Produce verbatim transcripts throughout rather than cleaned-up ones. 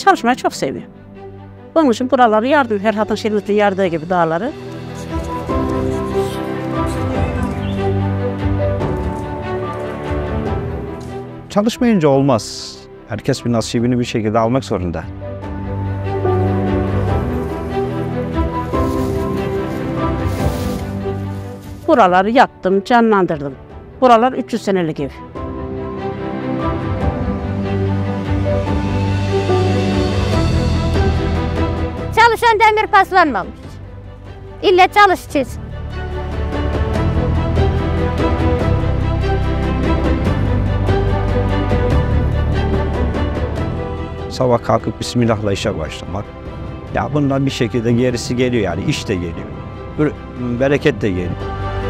çalışmayı çok seviyorum. Onun için buraları yardım, Ferhat'ın Şerbet'in yardığı gibi dağları. Çalışmayınca olmaz. Herkes bir nasibini bir şekilde almak zorunda. Buraları yaptım, canlandırdım. Buralar üç yüz senelik ev. Çalışan demir paslanmamış. İlle çalışacağız. Sabah kalkıp Bismillah'la işe başlamak. Ya bundan bir şekilde gerisi geliyor yani iş de geliyor. Bereket de geliyor.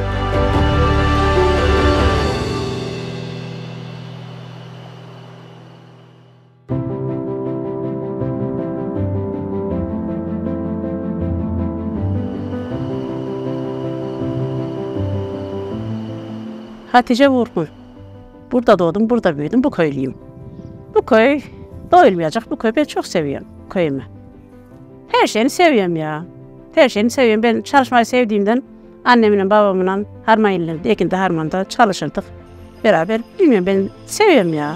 Hatice Vurgun. Burada doğdum, burada büyüdüm, bu köylüyüm. Bu köy doyulmayacak, bu köyü ben çok seviyorum, köyümü. Her şeyini seviyorum ya. Her şeyini seviyorum. Ben çalışmayı sevdiğimden annemle babamla harman illerinde, ekinde harmanda çalışırdık beraber. Bilmiyorum, ben seviyorum ya.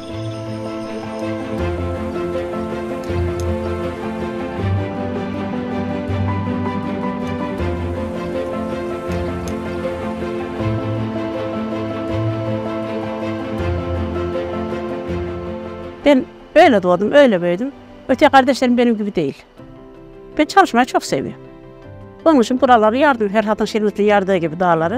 Ben öyle doğdum, öyle büyüdüm. Öte kardeşlerim benim gibi değil. Ben çalışmayı çok seviyorum. Onun için buraları yardım, Ferhat'ın Şerbet'in yardığı gibi dağları.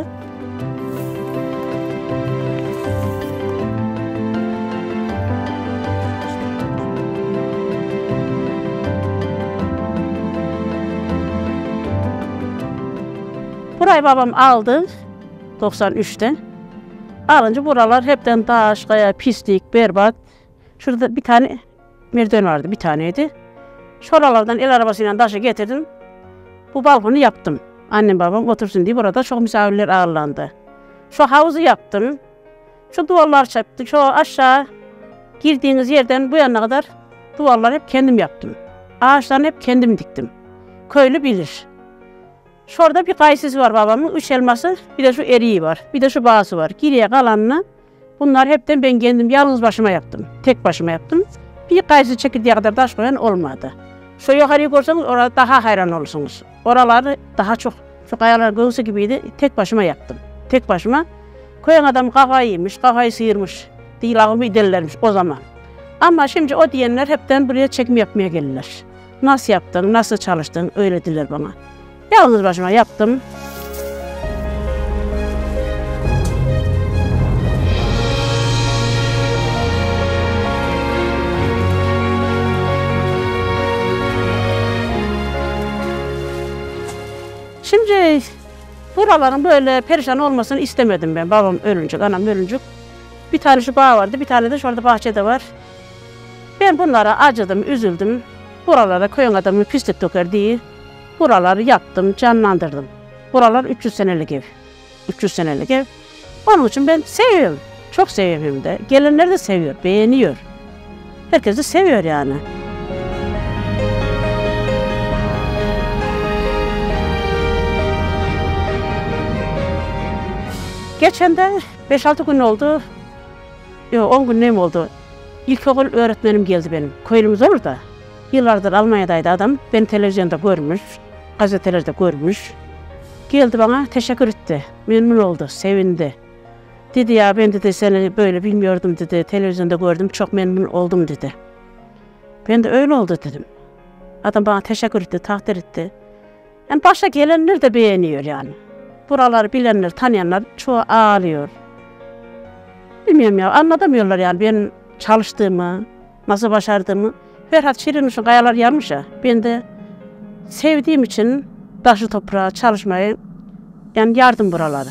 Burayı babam aldı doksan üçte. Alınca buralar hepten taş, kaya, pislik, berbat. Şurada bir tane merdiven vardı, bir taneydi. Şuralardan el arabasıyla taşı getirdim. Bu balkonu yaptım. Annem babam otursun diye burada çok misafirler ağırlandı. Şu havuzu yaptım. Şu duvarlar çarptım. Şu aşağı girdiğiniz yerden bu yana kadar duvarları hep kendim yaptım. Ağaçlarını hep kendim diktim. Köylü bilir. Şurada bir kayısısı var babamın, üç elması, bir de şu eriği var, bir de şu bağısı var. Geriye kalanını bunlar hepten ben kendim yalnız başıma yaptım. Tek başıma yaptım. Bir kayısı çekirdeği kadar taş koyan olmadı. Şu yukarıyı görseniz orada daha hayran olursunuz. Oraları daha çok, şu kayalar göğsü gibiydi. Tek başıma yaptım. Tek başıma. Koyan adam kafayı yemiş, kafayı sıyırmış. Dilağımı iderlermiş o zaman. Ama şimdi o diyenler hepten buraya çekim yapmaya gelirler. Nasıl yaptın, nasıl çalıştın öyle diler bana. Yalnız başıma yaptım. Şimdi buraların böyle perişan olmasını istemedim ben. Babam ölünce, anam ölünce. Bir tane şu bağ vardı, bir tane de şurada bahçede var. Ben bunlara acıdım, üzüldüm. Buralara köyün adamı pislik döker diye buraları yaptım, canlandırdım. Buralar üç yüz senelik ev. üç yüz senelik ev. Onun için ben seviyorum. Çok seviyorum hem de. Gelenler de seviyor, beğeniyor. Herkes de seviyor yani. Geçen de beş altı gün oldu, yok on gün neyim oldu. İlkokul öğretmenim geldi benim. Köylümüz olur da. Yıllardır Almanya'daydı adam. Beni televizyonda görmüş, gazetelerde görmüş. Geldi bana teşekkür etti. Memnun oldu, sevindi. Dedi ya ben dedi seni böyle bilmiyordum dedi. Televizyonda gördüm, çok memnun oldum dedi. Ben de öyle oldu dedim. Adam bana teşekkür etti, takdir etti. Yani başta gelenler de beğeniyor yani. Buraları bilenler, tanıyanlar çoğu ağlıyor. Bilmiyorum ya, anlatamıyorlar yani ben çalıştığımı, nasıl başardığımı. Ferhat Şirinuş'un kayalar yanmış ya, ben de sevdiğim için taşı toprağa çalışmayı, yani yardım buraları.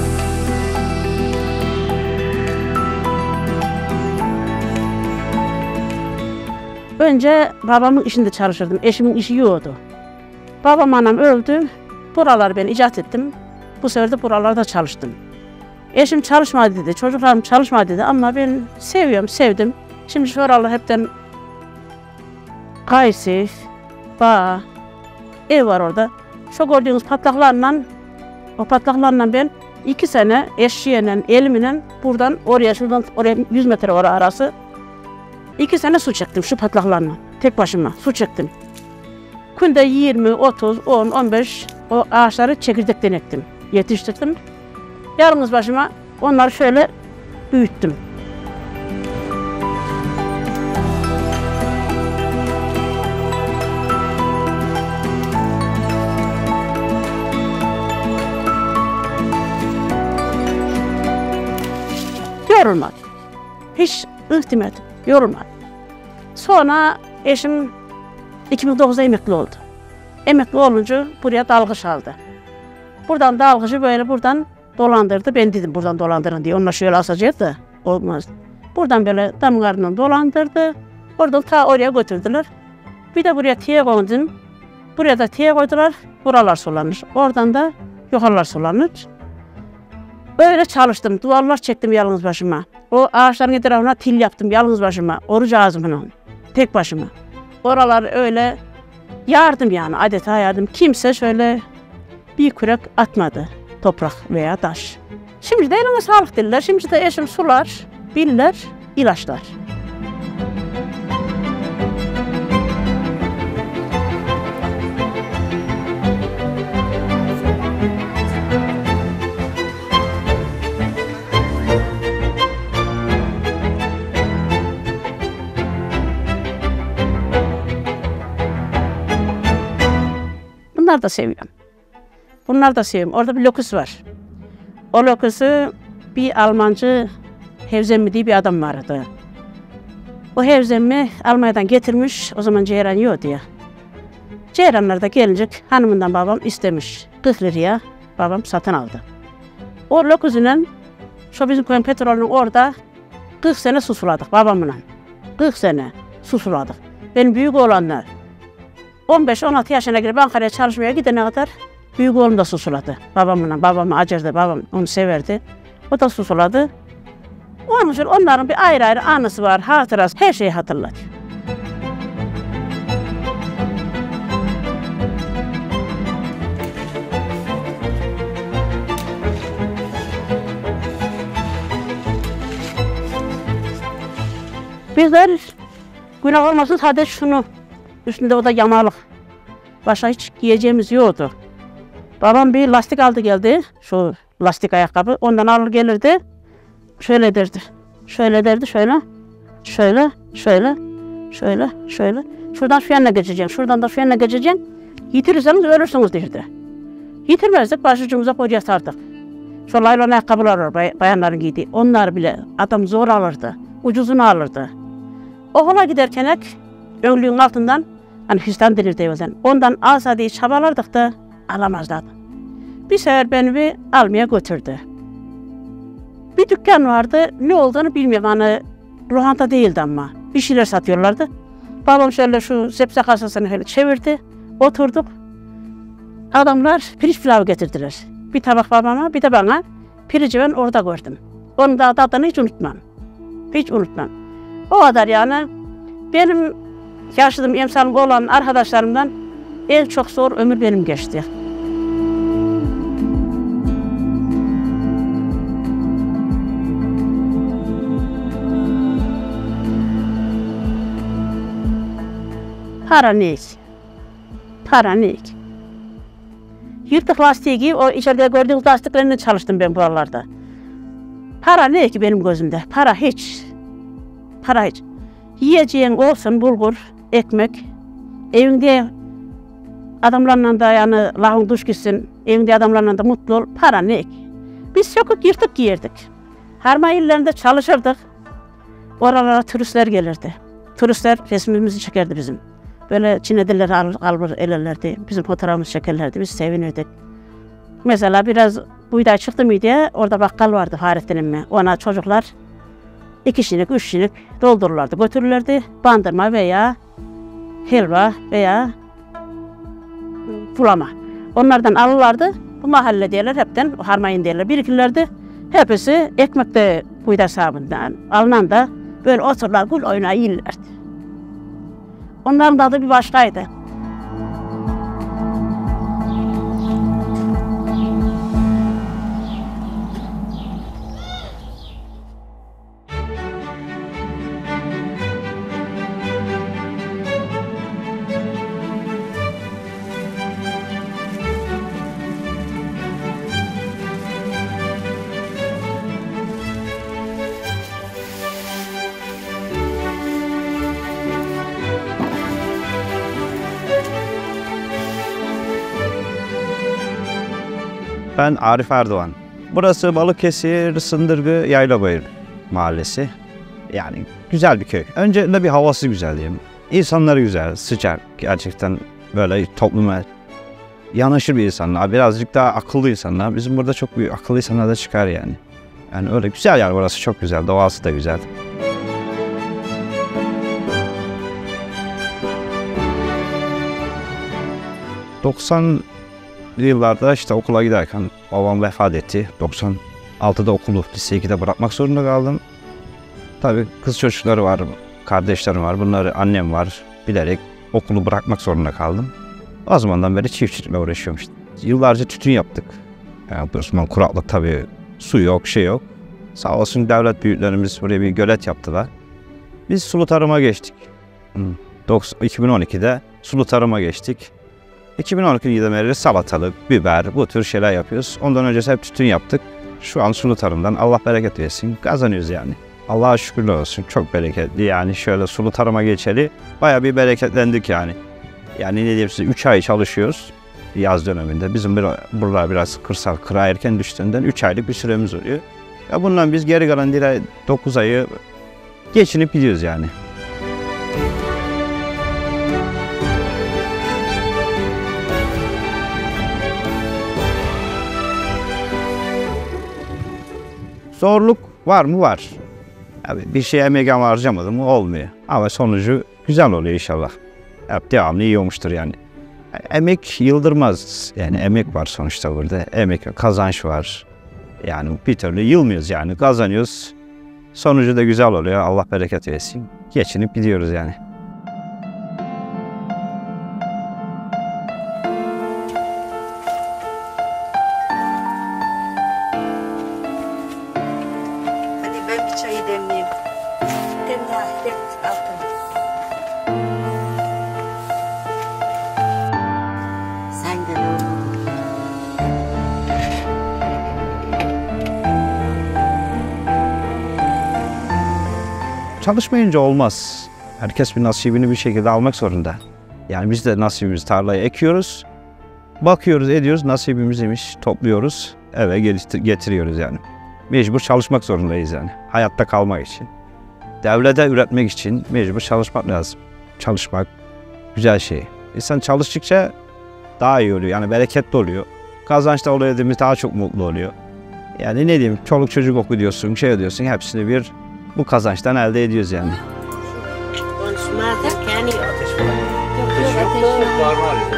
Önce babamın işinde çalışırdım, eşimin işi yoktu. Babam anam öldü, buraları ben icat ettim. Bu sefer de buralarda çalıştım. Eşim çalışma dedi, çocuklarım çalışma dedi ama ben seviyorum, sevdim. Şimdi şuralar hepten kayısı, bağ, ev var orada. Şu gördüğünüz patlaklarla, o patlaklarla ben iki sene eşeğiyle, elimle buradan oraya, şuradan oraya yüz metre oraya arası iki sene su çektim şu patlaklarla. Tek başıma su çektim. Günde yirmi, otuz, on, on beş o ağaçları çekirdekten ektim. Yetiştirdim. Yalnız başıma onları şöyle büyüttüm. Yorulmadı. Hiç ihtimet yorulmadı. Sonra eşim iki bin dokuzda emekli oldu. Emekli olunca buraya dalgıç aldı. Buradan dalgıcı böyle buradan dolandırdı. Ben dedim buradan dolandırın diye. Onunla şöyle asacağız da olmaz. Buradan böyle damlarından dolandırdı. Oradan ta oraya götürdüler. Bir de buraya tiye koydum. Buraya da tiye koydular. Buralar sulanır. Oradan da yukarılar sulanır. Böyle çalıştım. Duvarlar çektim yalnız başıma. O ağaçların etrafına til yaptım yalnız başıma. Oruç ağzımla. Tek başıma. Oralar öyle yardım yani adeta yardım. Kimse şöyle bir kürek atmadı. Toprak veya taş. Şimdi de eline sağlık dediler. Şimdi de eşim sular, biller, ilaçlar. Bunları da seviyorum. Bunları da seviyorum. Orada bir lokus var. O lokusu bir Almancı Hevzemmi diye bir adam vardı. O Hevzemmi Almanya'dan getirmiş. O zaman ceyran yiyordu ya. Ceyranlar da gelince hanımından babam istemiş. kırk liraya babam satın aldı. O lokusuyla şu bizim koyun petrolün orada kırk sene susuladık babamla. kırk sene susuladık. Benim büyük oğlanlar on beş on altı yaşına girip Ankara'ya çalışmaya gidene kadar büyük oğlum da susuladı. Babamla, babamı acırdı, babam onu severdi. O da susuladı. Onun için onların bir ayrı ayrı anısı var, hatırası, her şeyi hatırlar. Bizler günah olmasın sadece şunu, üstünde o da yamalık. Başka hiç giyeceğimiz yoktu. Babam bir lastik aldı geldi, şu lastik ayakkabı, ondan alır gelirdi, şöyle derdi, şöyle derdi, şöyle, şöyle, şöyle, şöyle, şöyle, şuradan şu yanına geçeceksin, şuradan da şu yanına geçeceksin, yitirirseniz ölürsünüz derdi. Yitirmezdik, başucumuza koyacağız artık. Şu laylon ayakkabılar var, bay, bayanların giydiği, onlar bile adam zor alırdı, ucuzunu alırdı. Okula giderken önlüğün altından, hani fistan denirdi evden, ondan alsa diye çabalardık da alamazlardı. Bir sefer beni bir almaya götürdü. Bir dükkan vardı, ne olduğunu bilmiyorum, hani lohanta değildi ama bir şeyler satıyorlardı. Babam şöyle şu zepse kasasını şöyle çevirdi, oturduk. Adamlar pirinç pilavı getirdiler. Bir tabak babama, bir de bana. Pirinci ben orada gördüm. Onun da adını hiç unutmam. Hiç unutmam. O kadar yani benim yaşadığım emsalım olan arkadaşlarımdan en çok zor ömür benim geçti. Para ne ki? Para ne ki? Yırtık lastiği gibi o içeride gördüğünüz lastiklerine çalıştım ben buralarda. Para ne ki benim gözümde? Para hiç. Para hiç. Yiyeceğin olsun bulgur, ekmek, evinde adamlarla da yani lahın duş gitsin, evinde adamlarla da mutlu ol, para ne ki? Biz sökük yırtık giyirdik. Harman illerinde çalışırdık. Oralara turistler gelirdi. Turistler resmimizi çekerdi bizim. Böyle çinediler alır, alır elerlerdi. Bizim fotoğrafımızı çekerlerdi. Biz sevinirdik. Mesela biraz buğday çıktı mıydı, orada bakkal vardı Fahrettin emmi. Ona çocuklar iki şinik, üç şinik doldururlardı, götürürlerdi. Bandırma veya helva veya bulama. Onlardan alırlardı. Bu mahalle diyorlar hepten, harmayın diyorlar, birikirlerdi. Hepsi ekmekte buğday sabundan alınan da böyle otururlar, gül oynağı yiyirlerdi. Onların tadı bir başkaydı. Ben Arif Erdoğan. Burası Balıkesir, Sındırgı, Yaylabayır mahallesi. Yani güzel bir köy. Öncelikle bir havası güzel diyeyim. İnsanları güzel, sıcak. Gerçekten böyle topluma yanaşır bir insanlar. Birazcık daha akıllı insanlar. Bizim burada çok büyük akıllı insanlar da çıkar yani. Yani öyle güzel yani, burası çok güzel. Doğası da güzel. doksan yıllarda işte okula giderken babam vefat etti. doksan altıda okulu lise ikide bırakmak zorunda kaldım. Tabii kız çocukları var, kardeşlerim var, bunları annem var. Bilerek okulu bırakmak zorunda kaldım. O zamandan beri çiftçilikle uğraşıyorum işte. Yıllarca tütün yaptık. Yani bu zaman kuraklık tabii, su yok, şey yok. Sağ olsun devlet büyüklerimiz buraya bir gölet yaptılar. Biz sulu tarıma geçtik. iki bin on ikide sulu tarıma geçtik. iki bin on iki yılından beri salatalık, biber, bu tür şeyler yapıyoruz. Ondan önce hep tütün yaptık. Şu an sulu tarımdan Allah bereket versin, kazanıyoruz yani. Allah'a şükürler olsun, çok bereketli yani. Şöyle sulu tarıma geçeli bayağı bir bereketlendik yani. Yani ne diyeyim size, üç ay çalışıyoruz yaz döneminde. Bizim bir, buralar biraz kırsal, kıra erken düştüğünden üç aylık bir süremiz oluyor. Ya bundan biz geri kalan dokuz ayı geçinip gidiyoruz yani. Zorluk var mı? Var. Abi bir şey emek harcamadım mı olmuyor. Ama sonucu güzel oluyor inşallah. Hep devamlı iyi olmuştur yani. Emek yıldırmaz. Yani emek var sonuçta burada. Emek, kazanç var. Yani bir türlü yılmıyoruz yani. Kazanıyoruz. Sonucu da güzel oluyor. Allah bereket versin. Geçinip gidiyoruz yani. Çayı demleyeyim. Dem daha dem altın. Sen de Çalışmayınca olmaz. Herkes bir nasibini bir şekilde almak zorunda. Yani biz de nasibimizi tarlaya ekiyoruz. Bakıyoruz, ediyoruz. Nasibimizmiş, topluyoruz. Eve getiriyoruz yani. Mecbur çalışmak zorundayız yani. Hayatta kalmak için. Devlete üretmek için mecbur çalışmak lazım. Çalışmak güzel şey. İnsan çalıştıkça daha iyi oluyor. Yani bereketli oluyor. Kazançta oluyor dediğimiz daha çok mutlu oluyor. Yani ne diyeyim, çoluk çocuk okuyorsun, şey ediyorsun, hepsini bir bu kazançtan elde ediyoruz yani. konuşmazsa kendi ateş var. Yok yok ateş yok.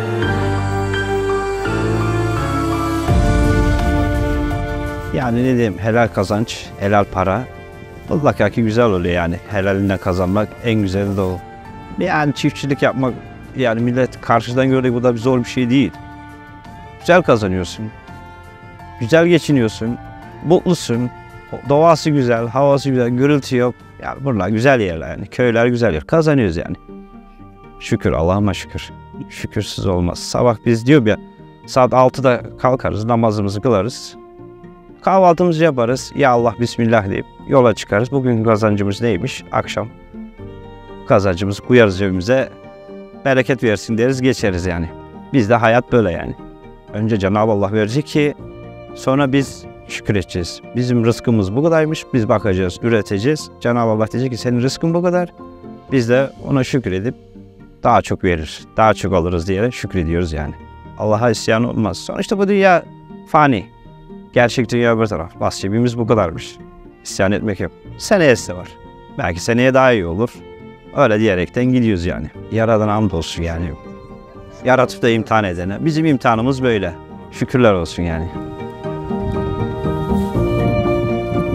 Yani ne diyeyim, helal kazanç, helal para. Mutlaka ki güzel oluyor yani. Helalinden kazanmak en güzeli de o. Yani çiftçilik yapmak, yani millet karşıdan göre bu da zor bir şey değil. Güzel kazanıyorsun. Güzel geçiniyorsun. Mutlusun. Doğası güzel, havası güzel, gürültü yok. Yani buralar güzel yerler yani. Köyler güzel yer. Kazanıyoruz yani. Şükür, Allah'ıma şükür. Şükürsüz olmaz. Sabah biz diyor ya, saat altıda kalkarız, namazımızı kılarız. Kahvaltımızı yaparız. Ya Allah bismillah deyip yola çıkarız. Bugün kazancımız neymiş? Akşam kazancımızı koyarız cebimize. Bereket versin deriz, geçeriz yani. Bizde hayat böyle yani. Önce Cenab-ı Allah verecek ki sonra biz şükür edeceğiz. Bizim rızkımız bu kadarmış. Biz bakacağız, üreteceğiz. Cenab-ı Allah diyecek ki senin rızkın bu kadar. Biz de ona şükür edip daha çok verir, daha çok alırız diye şükrediyoruz yani. Allah'a isyan olmaz. Sonuçta bu dünya fani. Gerçek dünya bir taraf. Nasibimiz bu kadarmış. İsyan etmek yok. Seneyesi de var. Belki seneye daha iyi olur. Öyle diyerekten gidiyoruz yani. Yaradan hamdolsun yani. Yaratıp da imtihan edene. Bizim imtihanımız böyle. Şükürler olsun yani.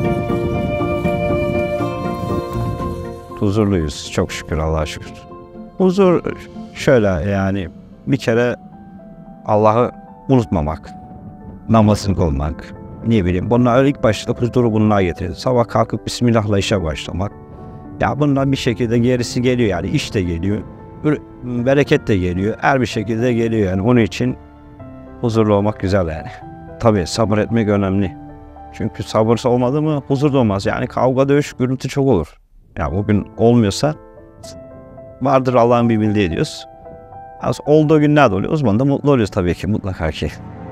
Huzurluyuz. Çok şükür, Allah'a şükür. Huzur şöyle yani bir kere Allah'ı unutmamak, namazını kılmak, ne bileyim bunlar ilk başta huzuru bunlar getirir. Sabah kalkıp Bismillah'la işe başlamak. Ya bundan bir şekilde gerisi geliyor yani iş de geliyor, bereket de geliyor, her bir şekilde geliyor yani onun için huzurlu olmak güzel yani. Tabii sabır etmek önemli. Çünkü sabırsız olmadı mı huzur da olmaz yani kavga dövüş gürültü çok olur. Ya bugün olmuyorsa vardır Allah'ın bir bildiği diyoruz. Az olduğu günler de oluyor. O zaman da mutlu oluyoruz tabii ki mutlaka ki.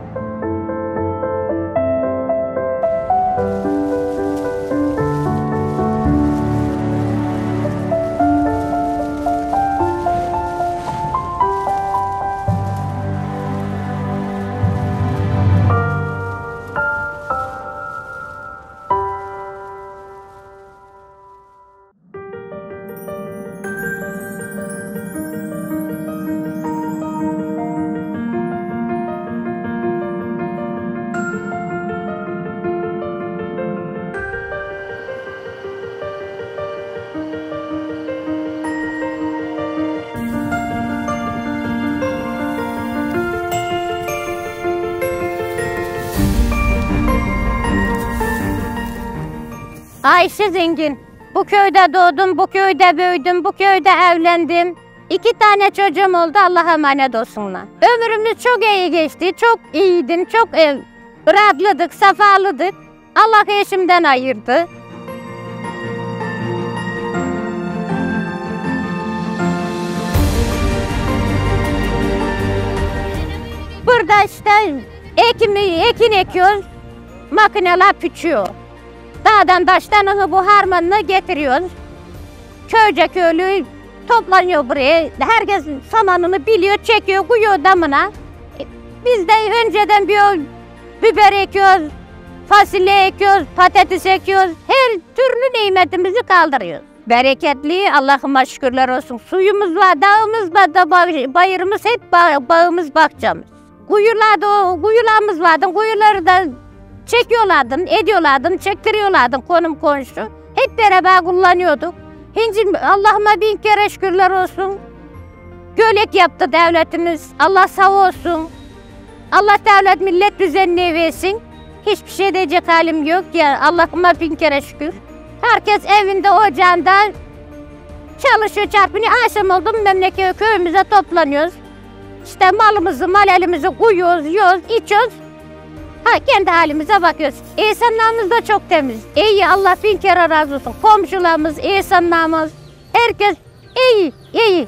Ayşe Zengin. Bu köyde doğdum, bu köyde büyüdüm, bu köyde evlendim. İki tane çocuğum oldu, Allah'a emanet olsunlar. Ömrümüz çok iyi geçti, çok iyiydim, çok ev, rahatladık, sefalıdık. Allah eşimden ayırdı. Burada işte ekimi, ekin ekiyoruz, makineler biçiyor. Dağdan taştan bu harmanını getiriyoruz. Köyce köylü toplanıyor buraya. Herkes samanını biliyor, çekiyor, koyuyor damına. Biz de önceden bir biber ekiyoruz, fasulye ekiyoruz, patates ekiyoruz. Her türlü nimetimizi kaldırıyoruz. Bereketli, Allah'ıma şükürler olsun. Suyumuz var, dağımız var, da bayırımız hep bağ, bağımız, bahçemiz. Kuyularda, kuyularımız vardı, kuyuları da çekiyorlardı, ediyorlardı, çektiriyorlardı konum komşu. Hep beraber kullanıyorduk. Şimdi Allah'ıma bin kere şükürler olsun. Gölek yaptı devletimiz. Allah sağ olsun. Allah devlet millet düzenini versin. Hiçbir şey diyecek halim yok ya. Allah'ıma bin kere şükür. Herkes evinde, ocağında çalışıyor, çarpınıyor. Akşam oldu mu memleket köyümüze toplanıyoruz. İşte malımızı, mal elimizi koyuyoruz, yiyoruz, içiyoruz. Ha, kendi halimize bakıyoruz. İnsanlarımız da çok temiz. İyi, Allah bin kere razı olsun. Komşularımız, insanlarımız, herkes iyi, iyi.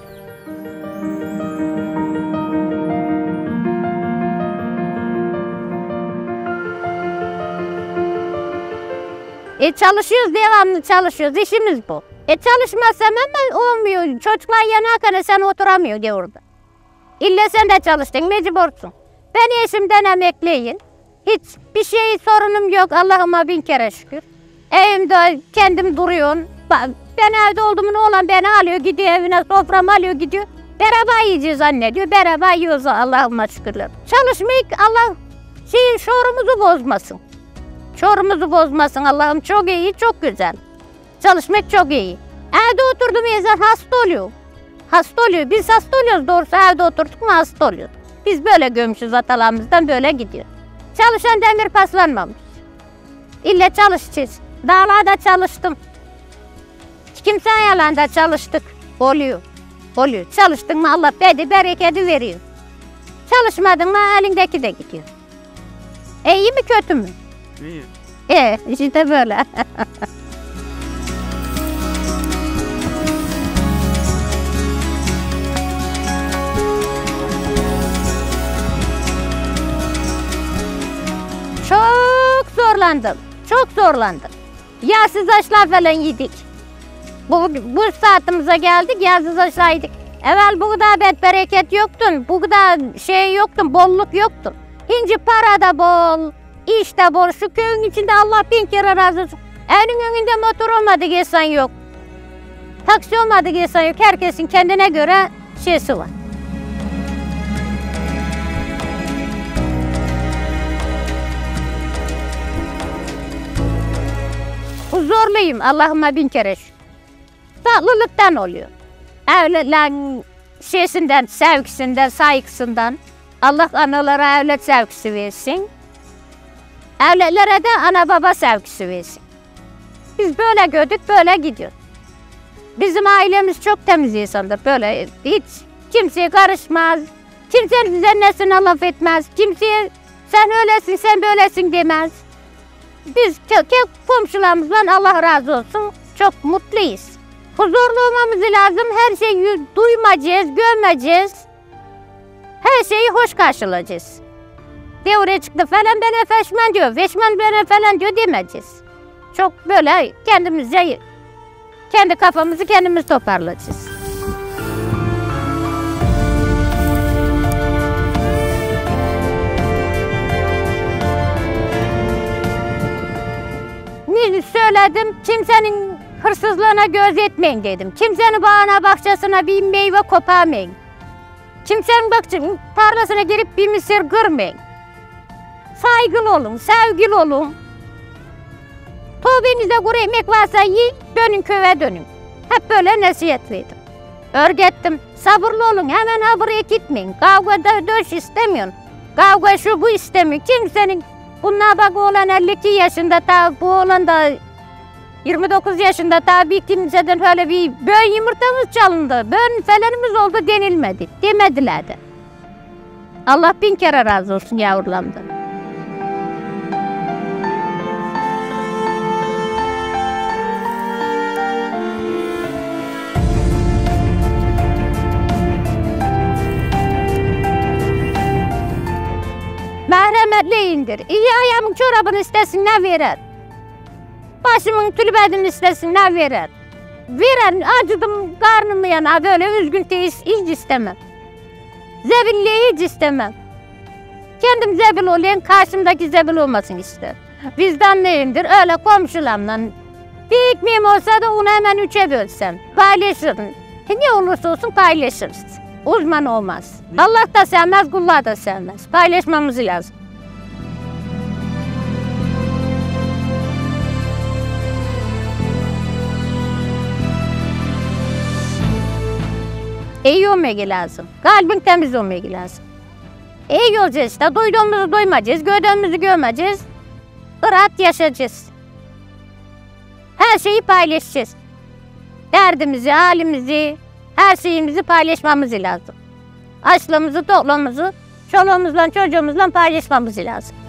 E çalışıyoruz, devamlı çalışıyoruz. İşimiz bu. E çalışmazsam hemen olmuyor. Çocuklar yanarken sen oturamıyor diyor orada. İlle sen de çalıştın, mecbursun. Ben eşimden emekliyim. Hiç bir şey sorunum yok, Allah'ıma bin kere şükür. Evimde kendim duruyorum. Ben evde olduğumun oğlan beni alıyor, gidiyor evine, soframı alıyor, gidiyor. Beraber yiyeceğiz zannediyor, beraber yiyoruz Allah'ıma şükürler. Çalışmayı Allah şey, şuurumuzu bozmasın. Şuurumuzu bozmasın Allah'ım, çok iyi, çok güzel. Çalışmak çok iyi. Evde oturdum insan hasta oluyor. Hasta oluyor, biz hasta oluyoruz doğrusu, evde oturduk mu hasta oluyoruz. Biz böyle gömüşüz, atalarımızdan böyle gidiyor. Çalışan demir paslanmamış. İlle çalışacağız. Dağlarda çalıştım. Kimse ayarlarında çalıştık. Oluyor. Oluyor. Çalıştın mı Allah bedi bereketi veriyor. Çalışmadın mı elindeki de gidiyor. E, iyi mi kötü mü? İyi. E, işte böyle. Çok zorlandım. Çok zorlandım. Yağsız aşlar falan yedik. Bu, bu saatimize geldik, yağsız aşlar yedik. Evvel bu kadar bet bereket yoktun, bu kadar şey yoktun, bolluk yoktun. Şimdi para da bol, iş de bol. Şu köyün içinde Allah bin kere razı olsun. Evinin önünde motor olmadı insan yok. Taksi olmadı insan yok. Herkesin kendine göre şeysi var. Huzurluyum Allah'ıma bin kere şükür. Sağlıktan oluyor. Evlatların şeysinden, sevgisinden, saygısından. Allah analara evlat sevgisi versin. Evlatlere de ana baba sevgisi versin. Biz böyle gördük, böyle gidiyoruz. Bizim ailemiz çok temiz insandır. Böyle hiç kimseye karışmaz. Kimsenin düzennesine laf etmez. Kimseye sen öylesin, sen böylesin demez. Biz komşularımızla Allah razı olsun çok mutluyuz. Huzurlu olmamız lazım. Her şeyi duymayacağız, görmeyeceğiz. Her şeyi hoş karşılayacağız. Devre çıktı falan bana feşmen diyor. Feşmen bana falan diyor demeyeceğiz. Çok böyle kendimize, kendi kafamızı kendimiz toparlayacağız. Ne söyledim? Kimsenin hırsızlığına göz etmeyin dedim. Kimsenin bağına bahçesine bir meyve koparmayın. Kimsenin bakçı, tarlasına girip bir mısır kırmayın. Saygılı olun, sevgili olun. Tövbenizde kuru ekmek varsa yiyin, dönün köye dönün. Hep böyle nasihatliydim. Örgettim, sabırlı olun, hemen habire gitmeyin. Kavgada döş istemiyorsun. Kavga şu bu istemiyor. Kimsenin, bunlar bak oğlan elli iki yaşında, ta bu oğlan da yirmi dokuz yaşında, ta bir kimseden öyle bir böğün yumurtamız çalındı, böğün falanımız oldu denilmedi, demediler de. Allah bin kere razı olsun yavrularımdan. Merhametliyindir. İyi ayağımın çorabını istesinler verer. Başımın tülbedini istesinler verer. Veren acıdım karnımı yana böyle üzgün teyiz hiç istemem. Zebilliği hiç istemem. Kendim zebil olayım, karşımdaki zebil olmasın ister. Vicdanlıyımdır, öyle komşularımla. Bir ekmeğim olsa da onu hemen üçe bölsem. Paylaşırım. Ne olursa olsun paylaşırız. Uzman olmaz. Allah da sevmez, kullar da sevmez. Paylaşmamız lazım. İyi olmak lazım. Kalbin temiz olmak lazım. İyi olacağız işte. Duyduğumuzu duymayacağız, gördüğümüzü görmeyeceğiz. Rahat yaşayacağız. Her şeyi paylaşacağız. Derdimizi, halimizi, her şeyimizi paylaşmamız lazım. Açlığımızı, toklığımızı çoluğumuzla, çocuğumuzla paylaşmamız lazım.